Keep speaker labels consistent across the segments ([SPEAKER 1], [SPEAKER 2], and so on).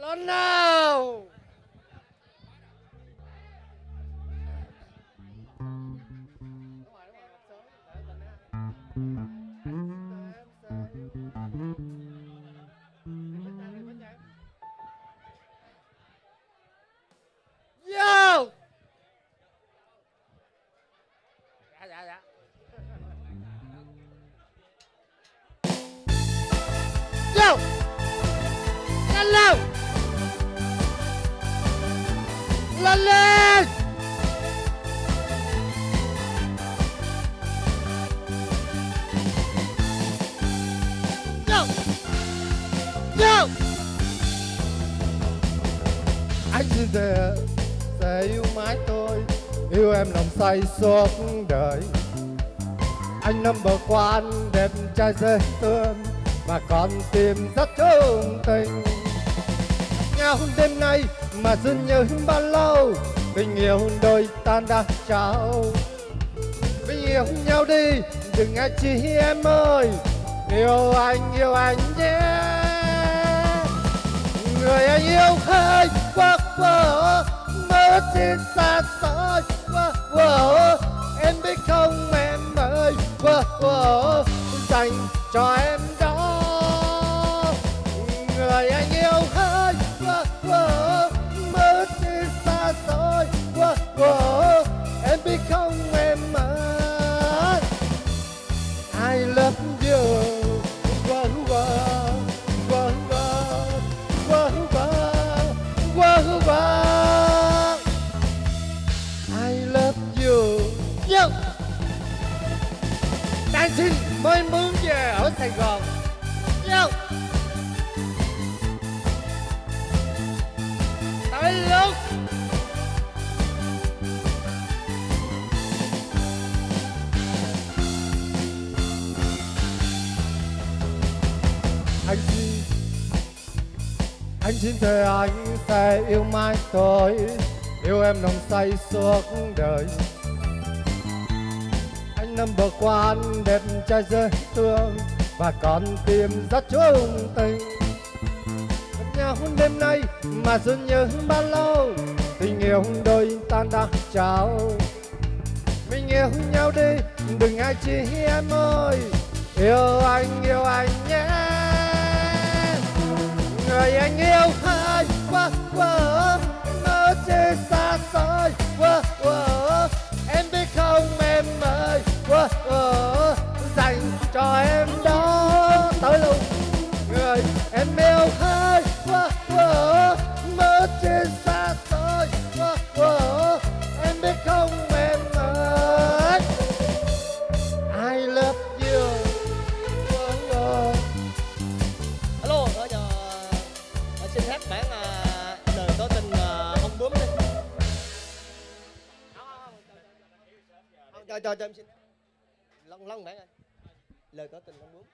[SPEAKER 1] Lên nào. Vô. Dạ. Vô. Lên nào. Lên lên. Vô. Vô. Anh xin thề sẽ yêu mãi tôi, yêu em lòng say suốt đời. Anh number one, đẹp trai dễ thương và con tim rất trung tình. Nhau đêm nay mà dưng nhớ bao lâu, tình yêu đôi ta đã trao. Mình yêu nhau đi, đừng ai chi em ơi, yêu anh nhé. Người anh yêu hơi quá quá, mơ trên xa xôi quá quá. Em biết không em ơi, quá quá, dành cho em đó. Người anh yêu hơi quá quá, mơ trên xa xôi quá quá. Em biết không em ơi, I love you. Quá quá quá quá quá quá, I love you. Yo. Đang xin mới mướn về ở Sài Gòn. Yo. Tới lúc anh xin thề anh sẽ yêu mãi tôi, yêu em lòng say suốt đời. Anh number one, đẹp trai dễ thương và con tim rất trung tình. Gặp nhau đêm nay mà dưng nhớ bao lâu, tình yêu đôi ta đã trao. Mình yêu nhau đi, đừng ai chi em ơi, yêu anh nhé. Người anh yêu hay quá quá, mơ trên xa xôi quá quá. Em biết không em ơi, quá quá, dành cho em đó. Tới luôn. Người em yêu hay quá quá, mơ trên xa xôi quá quá. Em biết không em ơi, I love you.
[SPEAKER 2] Alo, bây giờ xin hát bản lời tỏ tình ông bướm đi. Cho em xin lăn bản ơi. Lời tỏ tình ông bướm.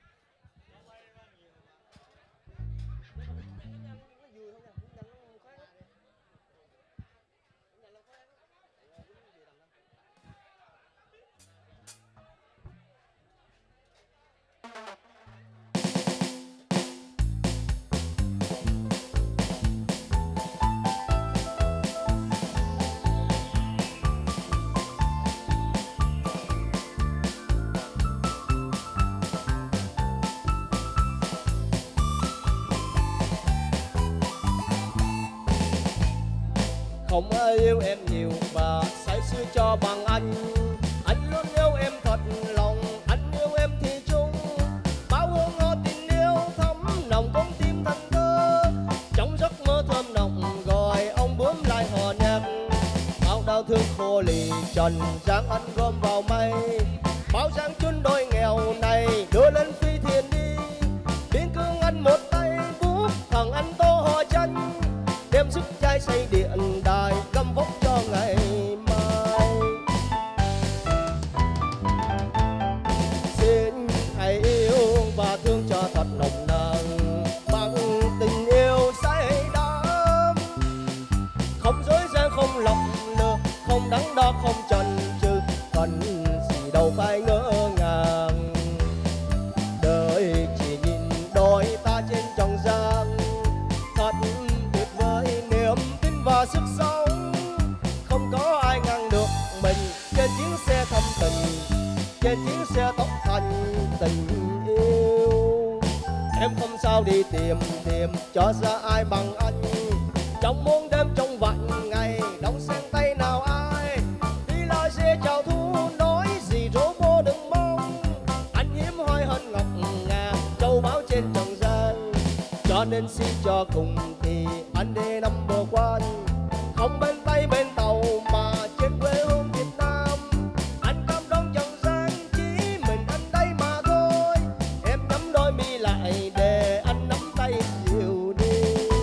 [SPEAKER 2] Không ai yêu em nhiều và say sưa cho bằng anh. Anh luôn yêu em thật lòng, anh yêu em thì chung. Bao hương ngọt tình yêu thắm nồng con tim thành thơ. Trong giấc mơ thơm nồng gọi ông bướm lại hò nhạc. Bao đau thương khô lì trần gian anh gom vào mây. Bao giang chân đôi nghèo này đưa lên phi thiền đi. Biên cương anh một tay bút thằng anh tô hò tranh. Đem sức trai xây điện đài căm vóc cho ngày mai. Xin hãy yêu và thương cho thật nồng nàn bằng tình yêu say đắm. Không dối gian không lộng lừa, không đắn đo không chần chừ. Cần trên chuyến xe tốc hành tình yêu. Em không sao đi tìm cho ra ai bằng anh, trong muôn đêm trong vạn ngày đóng sen tay nào ai. Đi lái xe chào thu nói gì rỗ vô đừng mong, anh hiếm hoi hơn ngọc ngà châu báu trên trần gian. Cho nên xin cho cùng thì anh đi number one, không bên tay bên tàu mà trên quê hương Việt Nam. Anh cam đoan trần gian chỉ mình anh đây mà thôi, em nhắm đôi mi lại để anh nắm tay dịu đi.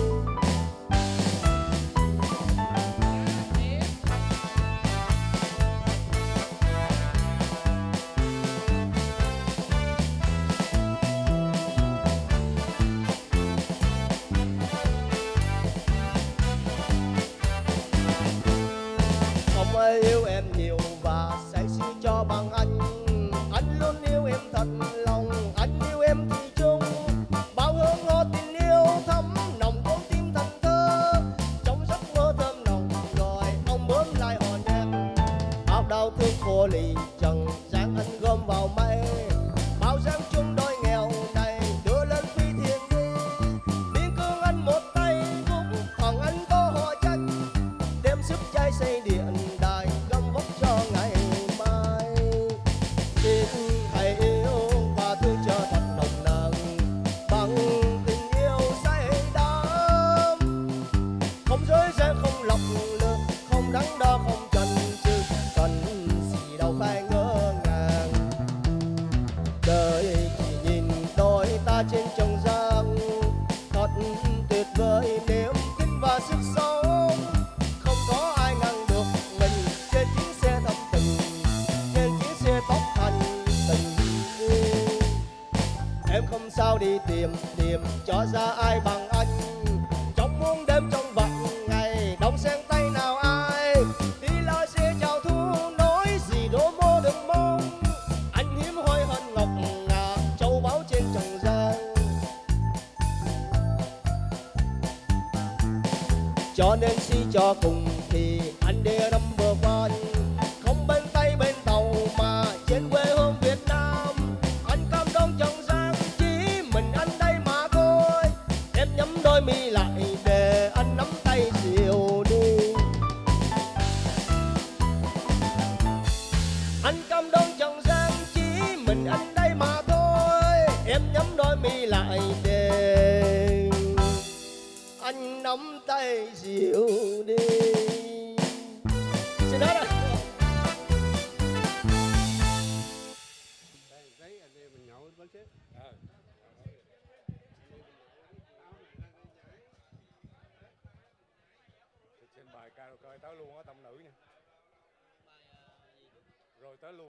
[SPEAKER 2] Không ai yêu em nhiều và say sưa cho bằng anh luôn yêu em thật lòng, anh yêu em thì chung. Bao hương ngọt tình yêu thắm nồng con tim thần thơ, trong giấc mơ thơm nồng rồi ông bướm lại hòn em. Bao đau thương khô lì trần gian anh gom vào mây, bao giang chung đôi nghèo này đưa lên phi thiền đi. Biên cương anh một tay cũng thằng anh có họ tranh, đem sức cháy xây điện đài gom vóc cho ngày mai. Xin hãy yêu và thương cho thật nồng nàn bằng tình yêu say đắm, không dối gian không lọc lừa, không đắn đo không chần chừ, cần gì đâu phải ngỡ ngàng. Đời chỉ nhìn đôi ta trên trần gian, thật tuyệt vời niềm tin và sức sống. Không có ai ngăn được mình trên chuyến xe thâm tình, trên chuyến xe tốc hành tình yêu. Em không sao đi tìm cho ra ai bằng anh, trong muôn đêm trong vạn ngày đóng sen tay nào ai. Đi lái xe chào thu nói gì đố mô đừng mong, anh hiếm hoi hơn ngọc ngà châu báu trên trần gian. Cho nên suy cho cùng thì anh đi number one, không bên tay bên tàu mà trên quê hương Việt Nam. Anh cam đoan trần gian chỉ mình anh đây mà thôi, em nhắm đôi mi lại để anh nắm tay dịu đi. Anh cam đoan trần gian chỉ mình anh đây mà thôi, em nhắm đôi mi lại để anh nắm tay dịu đi. Xin hết rồi.
[SPEAKER 3] Đấy, anh em mình nhậu bánh xếp. Trên bài karaoke tới luôn á, tông nữ nha. Rồi tới luôn.